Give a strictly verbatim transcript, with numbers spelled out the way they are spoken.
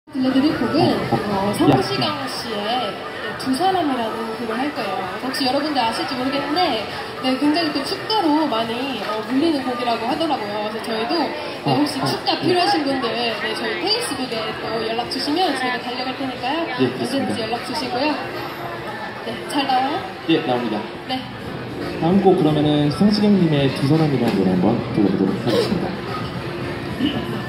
들려드릴 곡은 어, 성시경 씨의 두 사람이라는 곡을 할 거예요. 혹시 여러분들 아실지 모르겠는데 네, 굉장히 또 축가로 많이 어, 불리는 곡이라고 하더라고요. 그래서 저희도 네, 혹시 축가 필요하신 분들 네, 저희 페이스북에 또 연락 주시면 저희가 달려갈 테니까요. 예, 언제든지 연락 주시고요. 네, 잘 나와요? 예, 나옵니다. 네. 다음 곡 그러면은 성시경님의 두 사람이라는 노래 한번 불러보도록 하겠습니다.